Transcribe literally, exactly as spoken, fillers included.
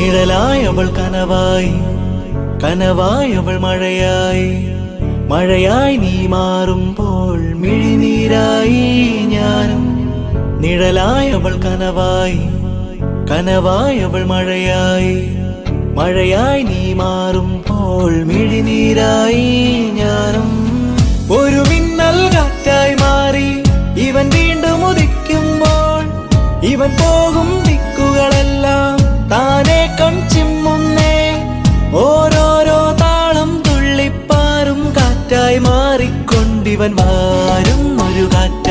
നിഴലായി അവൾ കനവായി, കനവായി അവൾ മഴയായി, മഴയായി നീ മാറുമ്പോൾ മിഴിനീരായി ഞാനും. നിഴലായി അവൾ കനവായി, കനവായി അവൾ മഴയായി, മഴയായി നീ മാറുമ്പോൾ മിഴിനീരായി ഞാനും. ഒരു മിന്നൽ കാറ്റായി മാറി ഇവൻ വീണ്ടും ഉദിക്കുമ്പോൾ, ഇവൻ പോകും ദിക്കുകളെല്ലാം താനെ കൺചിമ്മുന്നേ. ഓരോരോ താളം തുള്ളിപ്പാറും കാറ്റായി മാറിക്കൊണ്ടിവൻ വാരും ഒരു കാറ്റ്.